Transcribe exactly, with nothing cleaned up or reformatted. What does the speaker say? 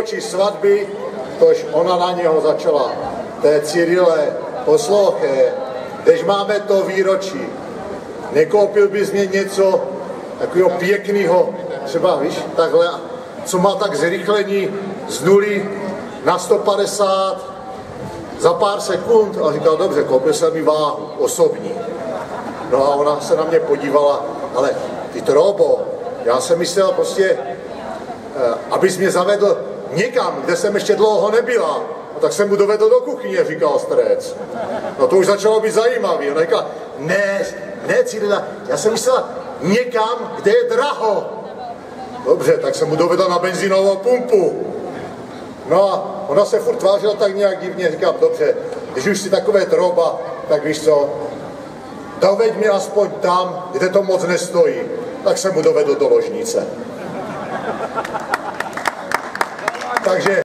výročí svatby, tož ona na něho začala. Té Cyrile, poslouchej, když máme to výročí, nekoupil bys mě něco takového pěkného, třeba, víš, takhle, co má tak zrychlení z nuly na sto padesát za pár sekund. A říkal, dobře, koupil jsem mi váhu, osobní. No a ona se na mě podívala, ale ty Trobo, já jsem myslel prostě, abys mě zavedl někam, kde jsem ještě dlouho nebyla. No, tak jsem mu dovedl do kuchyně, říkal strec. No to už začalo být zajímavý. Ona říkala, ne, ne, Cyrila, já jsem myslela někam, kde je draho. Dobře, tak jsem mu dovedl na benzínovou pumpu. No a ona se furt tvářila tak nějak divně, říkám, dobře, když už si takové Troba, tak víš co, doveď mě aspoň tam, kde to moc nestojí. Tak jsem mu dovedl do ložnice. Takže